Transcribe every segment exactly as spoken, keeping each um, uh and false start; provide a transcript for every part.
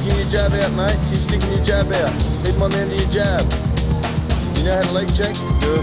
sticking your jab out, mate. Keep sticking your jab out. Keep them on the end of your jab. You know how to leg check? Good.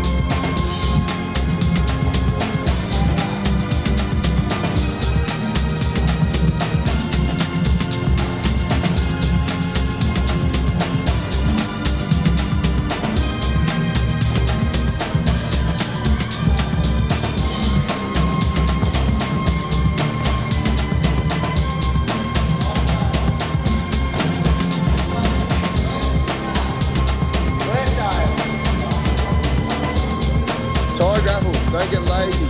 Tie grapple, don't get lazy.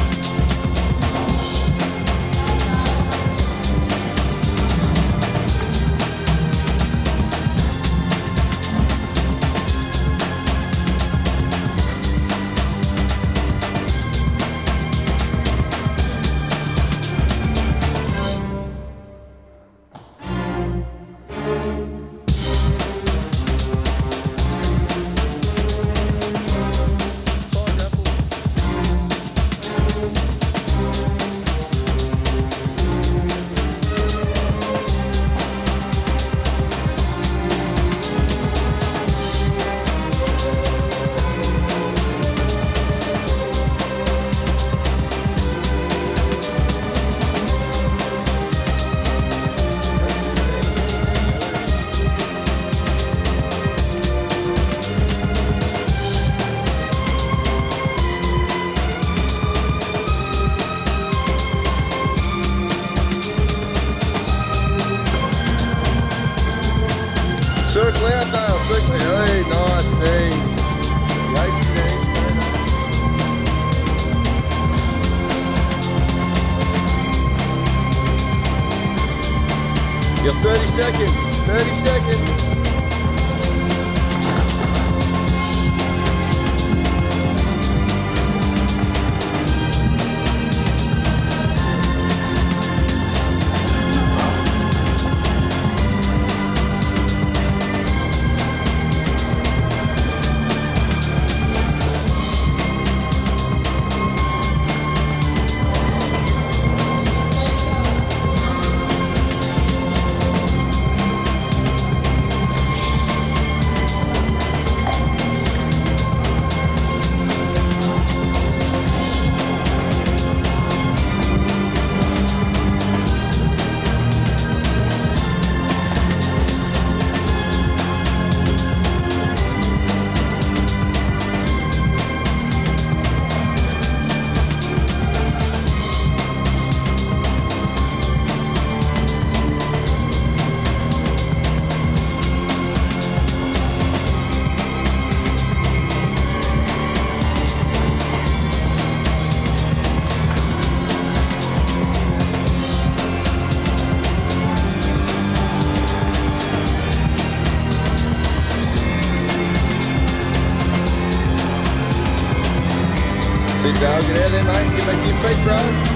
Circle out though, quickly. Hey, nice knees. Lazy knees. You have thirty seconds. thirty seconds. Sit down, get out there, mate. Get back to your feet, bro.